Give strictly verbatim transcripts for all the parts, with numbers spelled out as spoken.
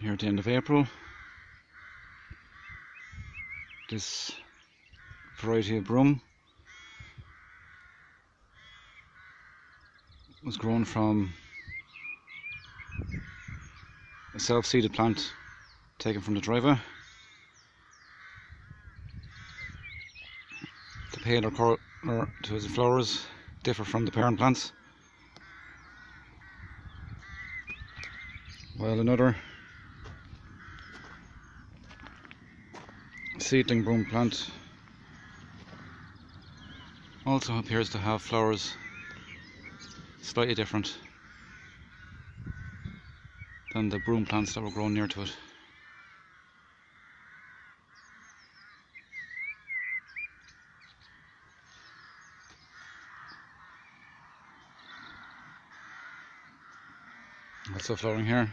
here at the end of April. This variety of broom was grown from a self-seeded plant taken from the driveway. The pale or colour to its flowers differ from the parent plants, while another seedling broom plant also appears to have flowers slightly different than the broom plants that were grown near to it. Also flowering here,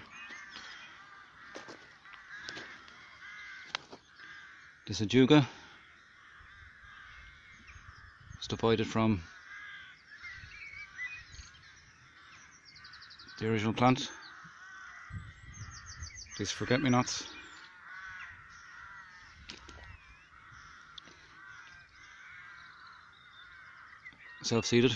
this ajuga is divided from the original plant. These forget-me-nots. Self-seeded.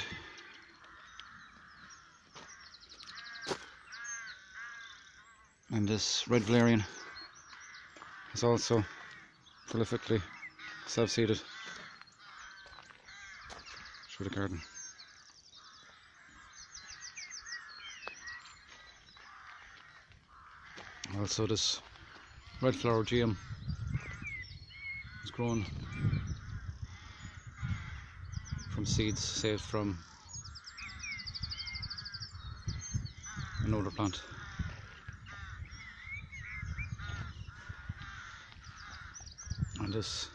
And this red valerian is also prolifically self-seeded through the garden. Also, this red flower geum is grown from seeds saved from an older plant. And this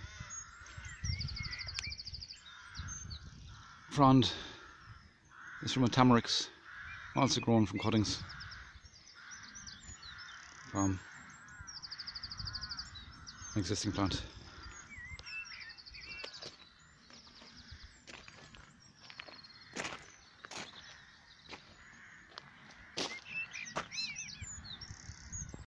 frond is from a tamarix, also grown from cuttings from an existing plant.